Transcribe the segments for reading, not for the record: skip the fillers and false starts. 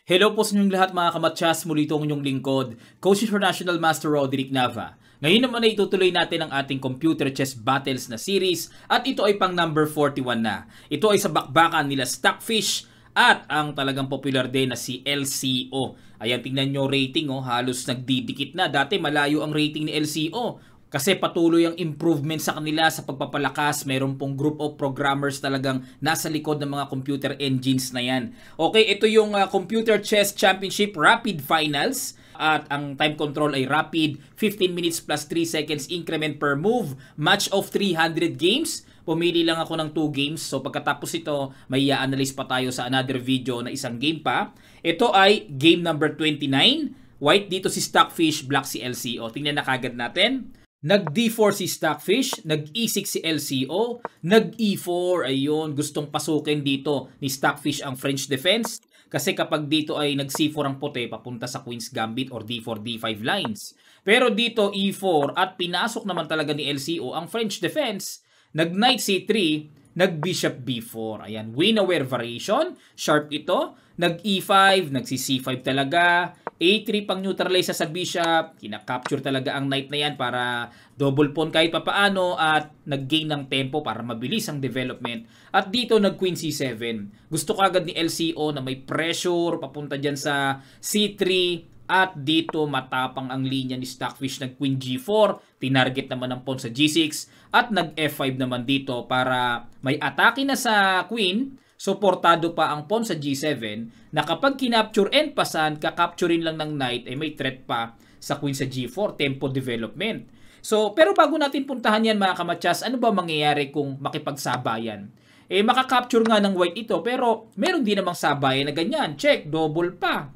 Hello po sa inyong lahat mga kamatsas, muli itong inyong lingkod, Coach International Master Roderick Nava. Ngayon naman ay itutuloy natin ang ating computer chess battles na series at ito ay pang number 41 na. Ito ay sa bakbakan nila Stockfish at ang talagang popular din na si LCO. Ayan, tingnan nyo rating, halos nagdidikit na. Dati malayo ang rating ni LCO. Kasi patuloy ang improvement sa kanila sa pagpapalakas. Meron pong group of programmers talagang nasa likod ng mga computer engines na yan. Okay, ito yung Computer Chess Championship Rapid Finals. At ang time control ay rapid, 15 minutes plus 3 seconds increment per move. Match of 300 games. Pumili lang ako ng 2 games. So pagkatapos ito, may i-analyze pa tayo sa another video na isang game pa. Ito ay game number 29. White dito si Stockfish, black si LCO. Tingnan na kagad natin. Nag-D4 si Stockfish, nag-E6 si LCO, nag-E4, ayun, gustong pasukin dito ni Stockfish ang French defense. Kasi kapag dito ay nag-C4 ang puti, papunta sa Queen's Gambit or D4, D5 lines. Pero dito E4 at pinasok naman talaga ni LCO ang French defense, nag-Knight C3, nag-Bishop B4. Ayan, win-aware variation, sharp ito. Nag-E5, nag-C5 talaga. A3 pang neutralize sa bishop. Kina-capture talaga ang knight na yan para double pawn kahit papaano at nag-gain ng tempo para mabilis ang development. At dito nag-Queen C7. Gusto kagad ni LCO na may pressure papunta dyan sa C3. At dito matapang ang linya ni Stockfish, nag-Queen G4. Tinarget naman ang pawn sa G6. At nag-F5 naman dito para may atake na sa Queen. Suportado pa ang pawn sa G7 na kapag kinapture and pasan, kakapturin lang ng knight ay may threat pa sa queen sa G4, tempo development. So, pero bago natin puntahan yan mga kamatsas, ano ba mangyayari kung makipagsabayan? Makakapture nga ng white ito pero meron din namang sabayan na ganyan. Check, double pa.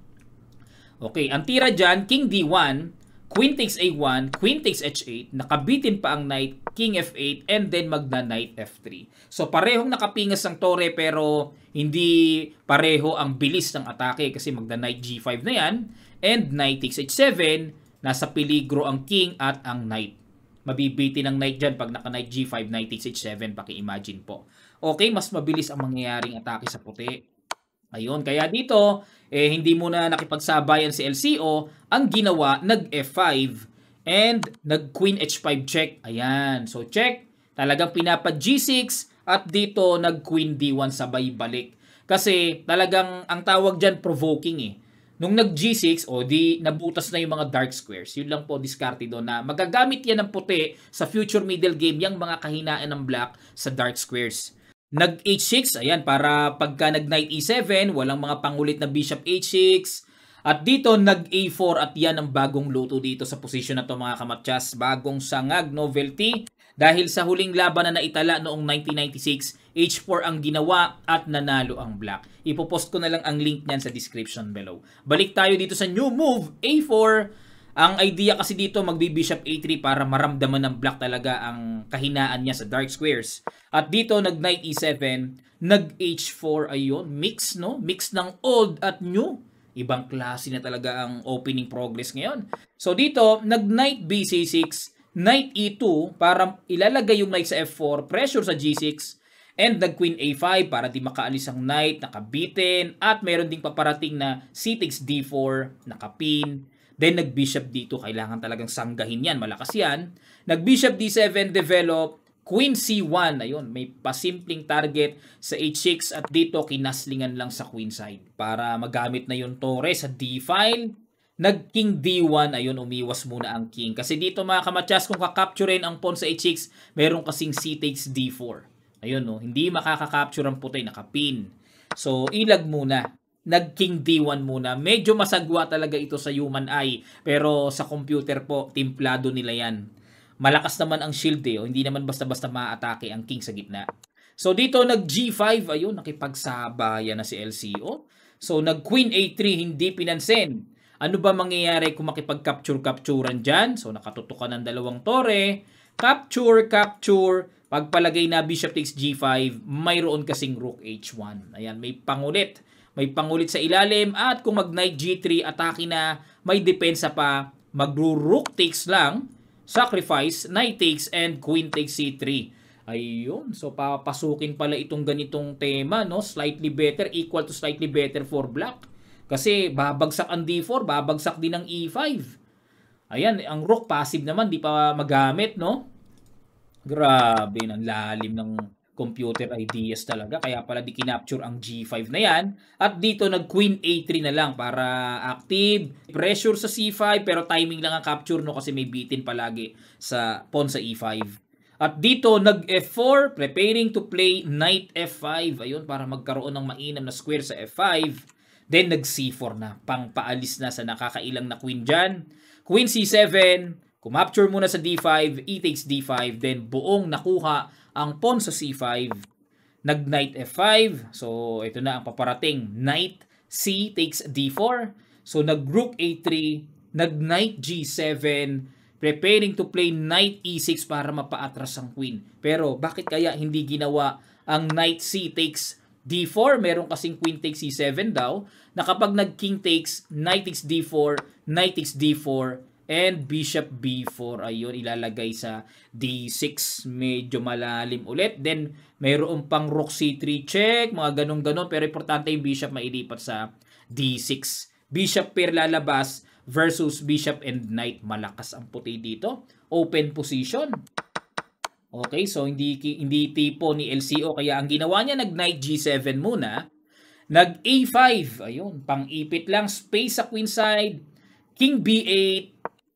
Okay, ang tira dyan, King D1, Queen takes A1, Queen takes H8, nakabitin pa ang knight, King F8, and then magna-knight F3. So parehong nakapingas ang tore pero hindi pareho ang bilis ng atake kasi magna-knight G5 na yan, and knight takes H7, nasa peligro ang king at ang knight. Mabibitin ang knight dyan pag naka-knight G5, knight takes H7, paki-imagine po. Okay, mas mabilis ang mangyayaring atake sa puti. Ayun, kaya dito, hindi muna nakipagsabayan si LCO. Ang ginawa, nag-F5 and nag-Queen H5 check. Ayan, so check. Talagang pinapa G6 at dito nag-Queen D1 sabay balik. Kasi talagang ang tawag dyan provoking . Nung nag-G6, di nabutas na yung mga dark squares. Yun lang po diskarte doon na magagamit yan ng puti sa future middle game yung mga kahinaan ng black sa dark squares. Nag-H6, ayan, para pagka nag-Knight E7, walang mga pangulit na Bishop H6. At dito, nag-A4 at yan ang bagong luto dito sa posisyon na to mga kamatsas. Bagong sangag, novelty. Dahil sa huling laban na naitala noong 1996, H4 ang ginawa at nanalo ang black. Ipopost ko na lang ang link niyan sa description below. Balik tayo dito sa new move, A4. Ang idea kasi dito magbi-bishop A3 para maramdaman ng black talaga ang kahinaan niya sa dark squares. At dito nag-knight E7, nag-H4, ayun, mix no? Mix ng old at new. Ibang klase na talaga ang opening progress ngayon. So dito, nag-knight BC6, knight E2 para ilalagay yung knight sa F4, pressure sa G6, and nag-Queen A5 para di makaalis ang knight, nakabitin, at meron ding paparating na C takes D4, nakapin. Then nag-bishop dito, kailangan talagang sanggahin yan, malakas yan. Nag-bishop D7, develop, Queen C1, ayun, may pasimpleng target sa H6 at dito kinaslingan lang sa queen side para magamit na yung tore sa D-file. Nag-King D1, ayun, umiwas muna ang king. Kasi dito mga kamatsas, kung kakapturein ang pawn sa H6, meron kasing C takes D4. Ayun, no, hindi makakakapture ang puti, nakapin. So, ilag muna. Nag-King D1 muna. Medyo masagwa talaga ito sa human eye. Pero sa computer po, timplado nila yan. Malakas naman ang shield hindi naman basta-basta maatake ang king sa gitna. So dito nag-G5, ayun, nakipagsabayan na si LCO. So nag-Queen A3, hindi pinansin. Ano ba mangyayari kung makipag-capture-capturean dyan? So nakatutukan ng dalawang tore. Capture, capture. Pagpalagay na bishop takes G5, mayroon kasing rook H1. Ayan, may pangulit. May pangulit sa ilalim at kung mag-knight G3, atake na, may depensa pa, magro-rook takes lang, sacrifice, knight takes, and queen takes C3. Ayun, so papasukin pala itong ganitong tema, no? Slightly better, equal to slightly better for black. Kasi babagsak ang D4, babagsak din ang E5. Ayan, ang rook passive naman, di pa magamit, no? Grabe, ang lalim ng computer ideas talaga. Kaya pala di kinapture ang G5 na yan. At dito nag-Queen A3 na lang para active. Pressure sa C5 pero timing lang ang capture, no, kasi may bitin palagi sa pawn sa E5. At dito nag-F4, preparing to play Knight F5. Ayun, para magkaroon ng mainam na square sa F5. Then nag-C4 na, pang paalis na sa nakakailang na queen dyan. Queen C7, kumapture muna sa D5, E takes D5, then buong nakuha ang pawn sa C5, nag-Knight F5, so ito na ang paparating, Knight C takes D4, so nag-Rook A3, nag-Knight G7, preparing to play Knight E6 para mapaatras ang queen. Pero bakit kaya hindi ginawa ang Knight C takes D4? Meron kasing Queen takes C7 daw, na kapag nag-King takes, Knight takes D4, Knight takes D4, and Bishop B4, ayun, ilalagay sa D6. Medyo malalim ulit. Then, mayroon pang Rook C3 check, mga ganun-ganon. Pero importante yung Bishop mailipat sa D6. Bishop pair lalabas versus Bishop and Knight. Malakas ang puti dito. Open position. Okay, so hindi tipo ni LCO. Kaya ang ginawa niya, nag-Knight G7 muna. Nag-A5. Ayun, pang-ipit lang. Space sa queen side. King B8.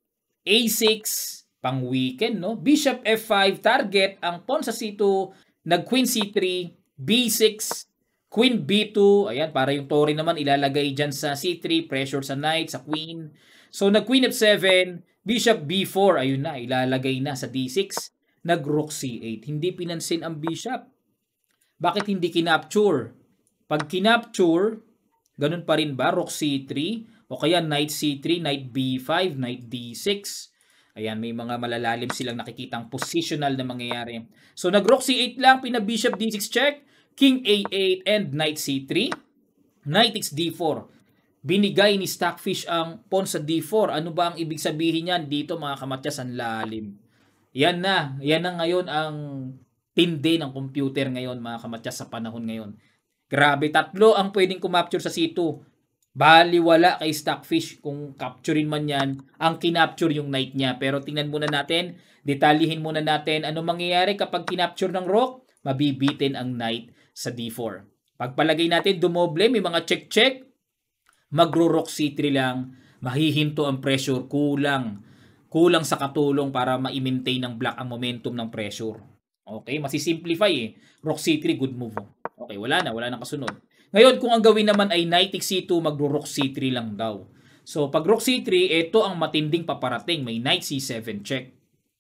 A6, pang weekend, no? Bishop F5, target ang pawn sa C2, nag-Queen C3, B6, Queen B2, ayan, para yung Tori naman ilalagay dyan sa C3, pressure sa Knight, sa Queen. So, nag-Queen F7, Bishop B4, ayun na, ilalagay na sa D6, nag-Rook C8. Hindi pinansin ang Bishop. Bakit hindi kinapture? Pag kinapture, ganun pa rin ba? Rook C3, o kaya Knight C3, Knight B5, Knight D6. Ayan, may mga malalalim silang nakikitang positional na mangyayari. So, nag-Rook C8 lang, pina-Bishop D6 check, King A8, and Knight C3. Knight takes D4. Binigay ni Stockfish ang pawn sa D4. Ano ba ang ibig sabihin niyan? Dito, mga kamatyas, ang lalim. Yan na ngayon ang tindi ng computer ngayon, mga kamatyas, sa panahon ngayon. Grabe, tatlo ang pwedeng kumapture sa C2. Baliwala kay Stockfish kung capturein man yan, ang kinapture yung knight niya. Pero tingnan muna natin, detalyihin muna natin ano mangyayari kapag kinapture ng rook, mabibitin ang knight sa D4. Pagpalagay natin, dumoble, may mga check-check, magro-rook C3 lang, mahihinto ang pressure, kulang sa katulong para ma-maintain ng black ang momentum ng pressure. Okay, masisimplify eh. Rook C3, good move. Okay, wala na kasunod. Ngayon, kung ang gawin naman ay Knight takes C2, magro-Rook C3 lang daw. So, pag Rook C3, ito ang matinding paparating. May Knight C7 check.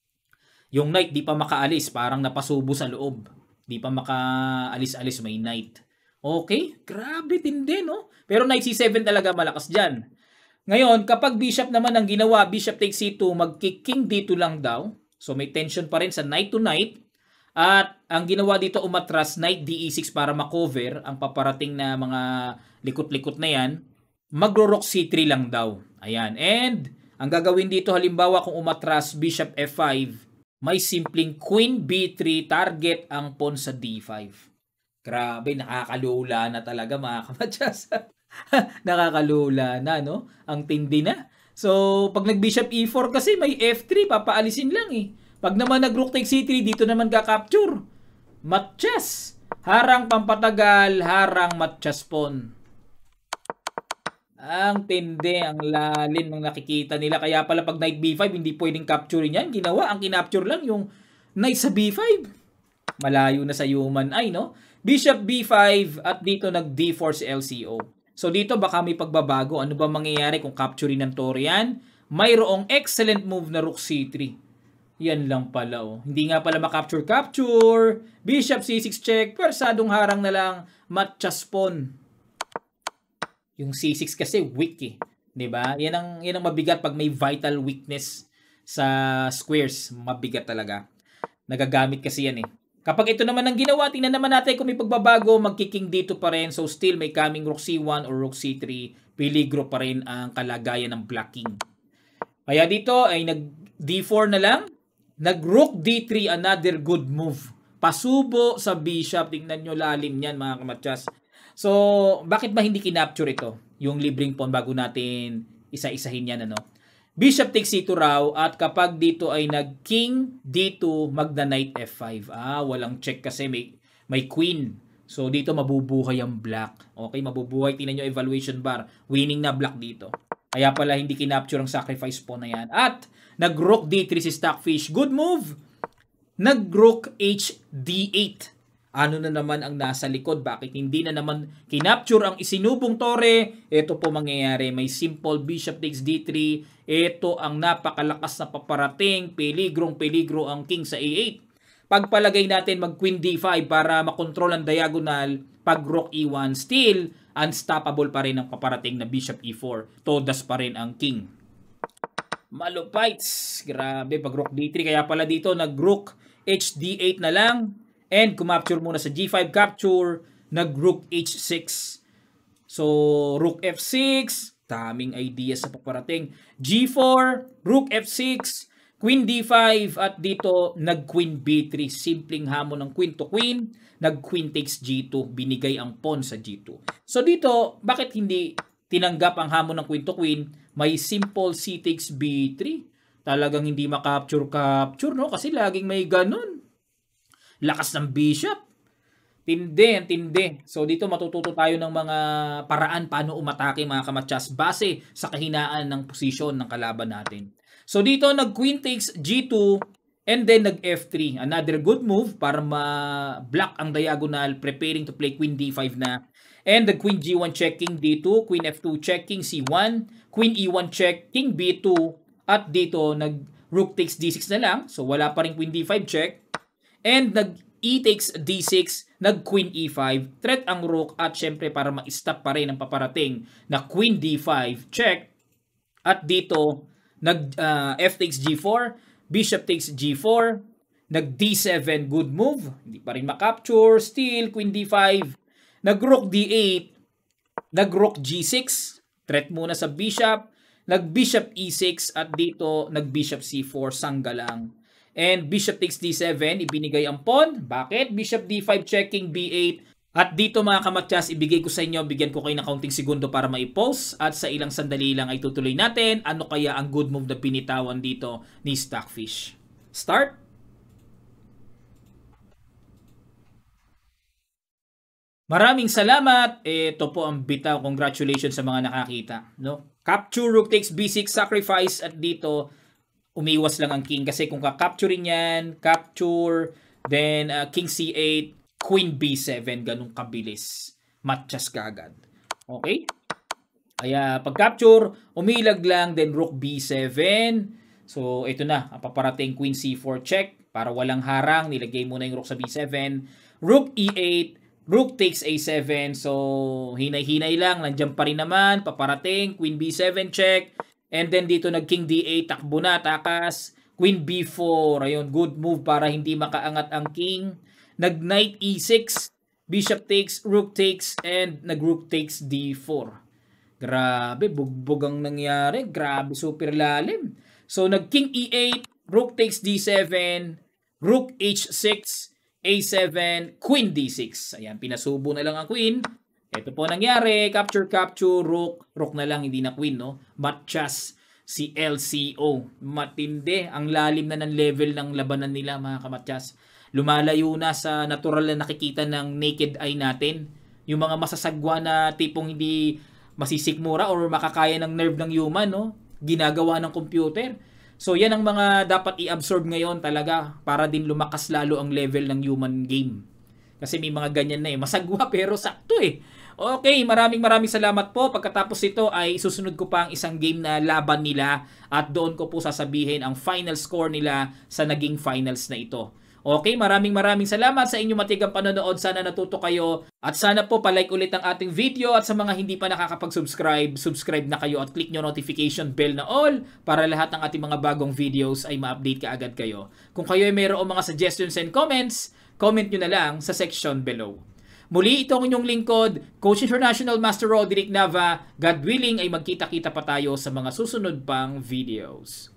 Yung Knight, di pa makaalis. Parang napasubo sa loob. Di pa makaalis-alis, may Knight. Okay, grabe, tindi, no? Pero Knight C7 talaga malakas dyan. Ngayon, kapag Bishop naman ang ginawa, Bishop takes C2, mag-King D2 lang daw. So, may tension pa rin sa Knight to Knight. At ang ginawa dito, umatras, Knight DE6 para makover ang paparating na mga likot-likot na yan. Magro-Rook C3 lang daw. Ayan. And ang gagawin dito, halimbawa kung umatras Bishop F5, may simpleng Queen B3, target ang pawn sa D5. Grabe, nakakalula na talaga, mga kamatyas. Nakakalula na, no? Ang tindi na. So, pag nag-Bishop E4 kasi may F3, papaalisin lang eh. Pag naman nag-Rook take C3, dito naman ka-capture. Matchas. Harang pampatagal, harang matchas pawn. Ang tindi, ang lalim ng nakikita nila. Kaya pala pag Knight B5, hindi pwedeng capturein yan. Ginawa, ang kinapture lang yung Knight sa B5. Malayo na sa human eye, no? Bishop B5 at dito nag-D4 si LCO. So dito baka may pagbabago. Ano ba mangyayari kung capturein ng Torian? Mayroong excellent move na Rook C3. Yan lang pala, oh. Hindi nga pala ma-capture. Bishop C6 check. Pwersadong harang na lang. Matchas pawn. Yung C6 kasi weak eh. 'Di ba? Yan ang mabigat pag may vital weakness sa squares. Mabigat talaga. Nagagamit kasi yan eh. Kapag ito naman ang ginawa, tingnan naman natin kung may pagbabago, magkiking dito pa rin. So still may coming Rook C1 or Rook C3. Peligro pa rin ang kalagayan ng blocking. Kaya dito ay nag D4 na lang. Nag-Rook D3, another good move. Pasubo sa bishop. Tingnan nyo, lalim yan mga kamatsas. So, bakit ba hindi kinapture ito? Yung libreng pawn bago natin isa-isahin yan, ano? Bishop takes c2 raw, at kapag dito ay nag-king d2, magna-knight f5. Walang check kasi may queen. So, dito mabubuhay ang black. Okay, mabubuhay. Tingnan nyo evaluation bar. Winning na black dito. Kaya pala hindi kinapture ang sacrifice pawn na yan. At nag-rook d3 si Stockfish. Good move! Nag-rook h d8. Ano na naman ang nasa likod? Bakit hindi na naman kinapture ang isinubong tore? Ito po mangyayari. May simple bishop takes d3. Ito ang napakalakas na paparating. Peligro ang king sa a8. Pagpalagay natin mag queen d5 para makontrol ang diagonal. Pag rook e1, still unstoppable pa rin ang paparating na bishop e4. Todas pa rin ang king. Malupites. Grabe, pag rook d3. Kaya pala dito nag-rook h d8 na lang. And kumapture muna sa g5 capture, nag-rook h6. So, rook f6, daming idea sa paparating. g4, rook f6, queen d5, at dito nag-queen b3. Simpleng hamon ng queen to queen, nag-queen takes g2, binigay ang pawn sa g2. So dito, bakit hindi tinanggap ang hamon ng queen to queen? May simple c takes b3. Talagang hindi makapture, no? Kasi laging may ganun. Lakas ng bishop. Tindi. So dito matututo tayo ng mga paraan paano umatake mga kamatsas base sa kahinaan ng posisyon ng kalaban natin. So dito nag-queen takes g2 and then nag-f3. Another good move para ma-block ang diagonal, preparing to play queen d5 na. And the queen g1 check, king d2, queen f2 check, king c1, queen e1 check, king b2, at dito nag-rook takes d6 na lang. So wala pa rin queen d5 check. And nag-e takes d6, nag-queen e5, threat ang rook, at syempre para ma-stop pa rin ang paparating na queen d5 check. At dito, f takes g4, bishop takes g4, nag-d7, good move, hindi pa rin makapture, still queen d5, nag-rook d8, nag-rook g6, threat muna sa bishop, nag-bishop e6, at dito nag-bishop c4, sangga lang. And bishop takes d7, ibinigay ang pawn. Bakit? Bishop d5 checking b8. At dito mga kamatsas, ibigay ko sa inyo, bigyan ko kayo ng kaunting segundo para ma-post. At sa ilang sandali lang ay tutuloy natin. Ano kaya ang good move na pinitawan dito ni Stockfish? Start! Maraming salamat. Ito po ang bitaw. Congratulations sa mga nakakita. No? Capture, rook takes b6, sacrifice. At dito, umiwas lang ang king kasi kung ka-capturein yan, capture, then king c8, queen b7, ganun kabilis. Matchas ka agad. Okay? Kaya pag-capture, umilag lang, then rook b7. So, ito na, ang paparating queen c4 check para walang harang. Nilagay muna yung rook sa b7. Rook e8, rook takes a7. So, hinay-hinay lang, nandiyan pa rin naman, paparating, queen b7 check. And then dito nag-king d8, takbo na, takas. Queen b4, ayun, good move para hindi makaangat ang king. Nag-knight e6, bishop takes, rook takes, and nag-rook takes d4. Grabe, bugbog ang nangyari. Grabe, super lalim. So nag-king e8, rook takes d7, rook h6, a7, queen d6. Ayan, pinasubo na lang ang queen. Ito po nangyari, capture, rook na lang, hindi na queen, no? Matchas si LCO. Matindi, ang lalim na ng level ng labanan nila, mga kamatyas. Lumalayo na sa natural na nakikita ng naked eye natin. Yung mga masasagwa na tipong hindi masisikmura or makakaya ng nerve ng human, no? Ginagawa ng computer. So, yan ang mga dapat i-absorb ngayon talaga para din lumakas lalo ang level ng human game. Kasi may mga ganyan na masagwa pero sakto Okay, maraming salamat po. Pagkatapos ito ay susunod ko pa ang isang game na laban nila at doon ko po sasabihin ang final score nila sa naging finals na ito. Okay, maraming salamat sa inyong matigang panonood. Sana natuto kayo at sana po palike ulit ang ating video at sa mga hindi pa nakakapag-subscribe, subscribe na kayo at click nyo notification bell na all para lahat ng ating mga bagong videos ay ma-update ka agad kayo. Kung kayo ay mayroong mga suggestions and comments, comment nyo na lang sa section below. Muli ito ang inyong lingkod, Coach International Master Roderick Nava. God willing ay magkita-kita pa tayo sa mga susunod pang videos.